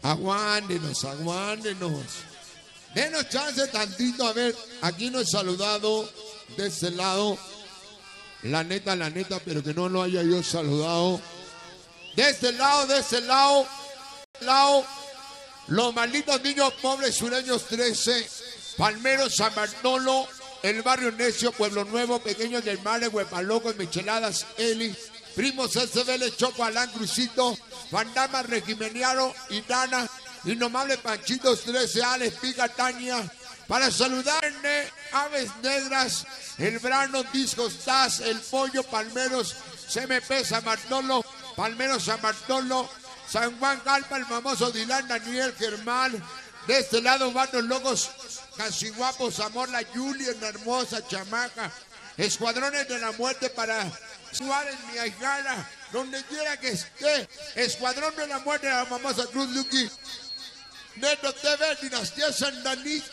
Aguántenos, aguántenos. Denos chance tantito. A ver, aquí no he saludado de este lado. La neta, pero que no lo haya yo saludado. De este lado, los malditos niños pobres sureños 13, Palmeros, San Bartolo, el barrio Necio, Pueblo Nuevo, Pequeños del Mare, Huepalocos, Micheladas, Eli, Primos SBL, Choco, Alán, Crucito, Fandama, Regimeniano, Itana, Innomable Panchitos 13, Alex, Pica, Tania, para saludarme, Aves Negras, El Brano, Discos Taz, El Pollo, Palmeros, CMP, San Bartolo, Palmeros, San Bartolo, San Juan Calpa, el famoso Dylan, Daniel, Germán. De este lado, Vanos Locos, Casi Guapos, Amor, la Julia, una hermosa chamaca. Escuadrones de la Muerte para Suárez, mi ahijada, donde quiera que esté. Escuadrón de la Muerte de la famosa Cruz Lucky. Neto TV, Dinastía Sandanita.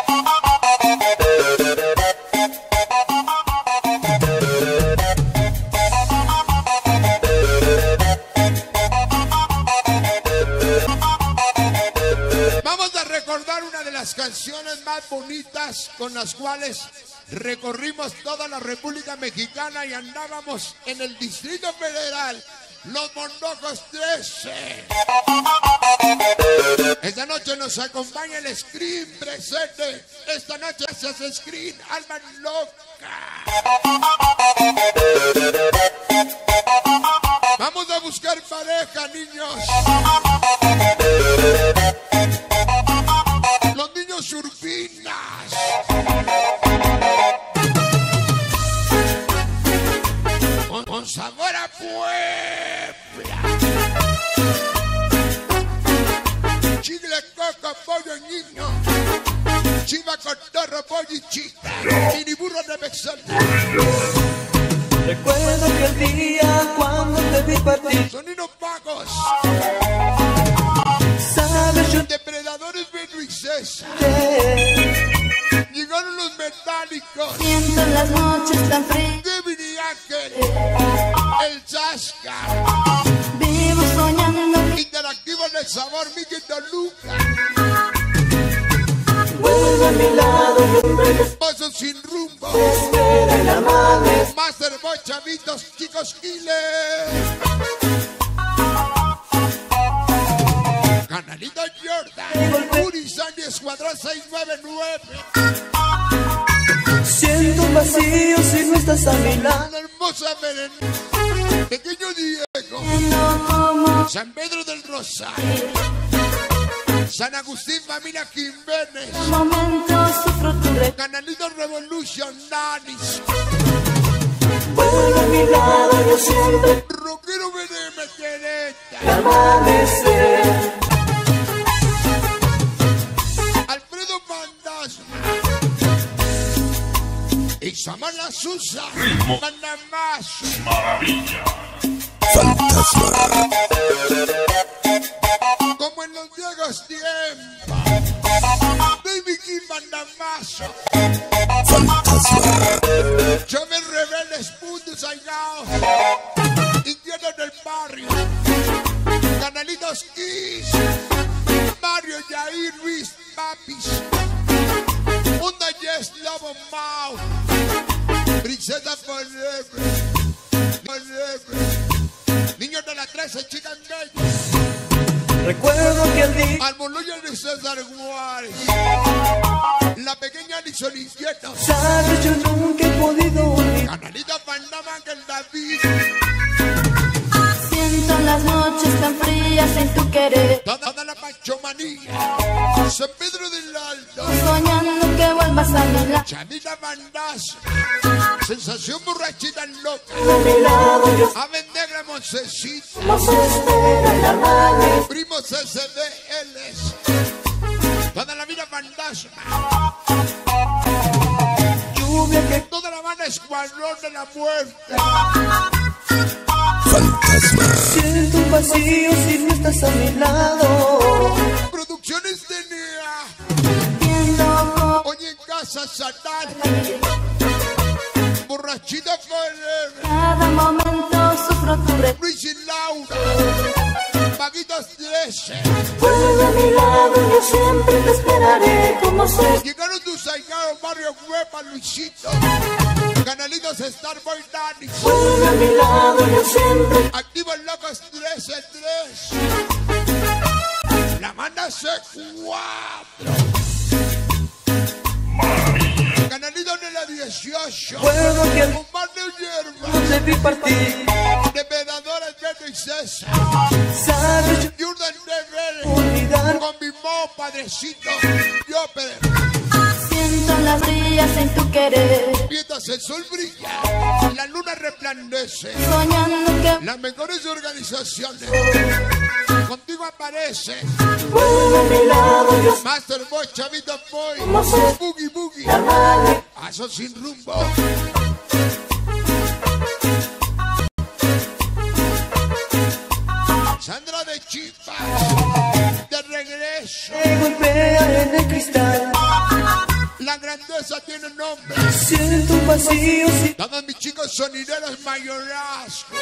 Vamos a recordar una de las canciones más bonitas con las cuales recorrimos toda la República Mexicana y andábamos en el Distrito Federal. Los Mondojos 13. Esta noche nos acompaña el Screen presente. Esta noche se hace Screen, alma loca. Vamos a buscar pareja, niños. Los niños surfinas. Con sabor a Puebla. Chile, coco, pollo, niño. Chiva, cotorro, pollo y chita. Mini burro de Bexal. Recuerdo que el día cuando te vi partir. Sonidos pagos. Sabes, yo Depredadores Benuices. Llegaron los metálicos. Siento las noches tan frías. Kevin y Ángel. El Chasca. Vivo soñando. Interactivo en el sabor, Miguel Toluca. vuelve a mi lado y un beso. Pasos sin rumbo. Te espera en la madre. Master Boy, chavitos, chicos, giles. Canalito Jordan. Urizani, Escuadrón 699. Siento un vacío si no estás a mi lado. Una hermosa Pequeño Diego. San Pedro del Rosario. San Agustín, familia Jiménez. Canalito Revolution, Nanis. Vuelve a mi lado, yo siempre. Rockero BDM, Tereta. El amanecer. Alfredo Fantasma. Isamar la Susa. Mandamazo. Maravilla. Fantasma. Como en los viejos tiempos. Baby King Mandamazo. Fantasma. Chávez Rebeldes, Puntos Aigao. Indianos del Barrio. Canalitos Kiss. Mario Yair Luis Papis. Onda Yes Lobo Mau. Princesa Forever. Niños de la 13, chicas bellas. Recuerdo que el día. Almoloya de César Juárez. La pequeña Alison Inquieto. Sabes, yo nunca he podido olvidar. Canalita Pandama Ángel David. Siento las noches tan frías sin tu querer. Toda la panchomanía. San Pedro del Alto. Soñando que vuelvas a mi lado. Chanita Bandazo. Sensación borrachita loca. A mi lado, yo Ave Negra Moncecito. no se espera el amanecer. Primos SDLs. Toda la vida Fantasma. Lluvia que Toda la banda Escuadrón de la Muerte. Fantasma. siento un vacío si no estás a mi lado. Producciones DNA. Viendo Oye en casa Satán. Borrachita Forever. cada momento sufro tu recuerdo. Luis y Laura. Maguitos 13. Vuelve a mi lado, yo siempre te esperaré como soy. Llegaron tus ahijados, Barrio Huepa, Luisito. Canalitos Starboy Dani. Vuelve a mi lado, yo siempre. Activos Locos 13-3. La banda C4. Canalitos de la 18. Vuelvo que Un par de hierba. no te vi partir. Depredadores Beto y César. Sabes, Jordan Rebel. olvidar. Con mi mo, padrecito. Yo, Pérez. Siento las brillas en tu querer. Mientras el sol brilla, la luna resplandece. Soñando que Las mejores organizaciones contigo aparece. Vuelve a mi lado, yo Master Boy, Chavito Boy, ¿Cómo se? Boogie Boogie, amaré. Paso sin rumbo. Sandra de Chipa, de regreso. Me golpea en el cristal. La grandeza tiene nombre. Siento un vacío sin Todos mis chicos sonideros mayorazgo.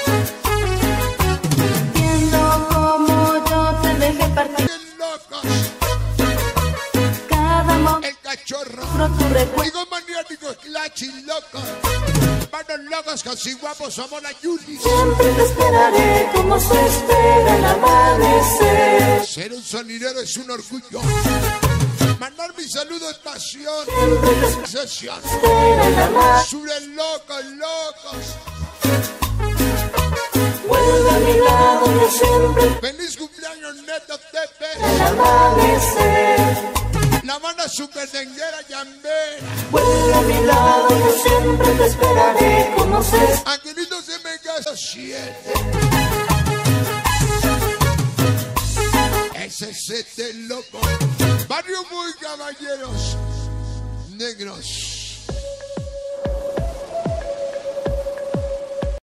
viendo como yo te dejé partir. Bien locos, Cada momento el cachorro. tu recuerdo. Digo maniáticos, clachis locos. Manos locos, casi guapos, somos la Yuli. siempre te esperaré como se espera el amanecer. Ser un sonidero es un orgullo. Mandar mi saludo es pasión. Sesión. Espera el amanecer. Sube locos, locos. Vuelve a mi lado, yo siempre Feliz cumpleaños, Neto Tepe. el amanecer. La banda super denguera Yambera. Vuelve a mi lado, yo siempre te esperaré como se espera. Angelitos de Mega 7. Ese sete loco. Barrio muy caballeros negros.